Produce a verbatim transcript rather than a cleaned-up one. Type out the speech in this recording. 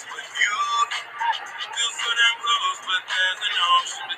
with you. Feel so damn close, but there's an ocean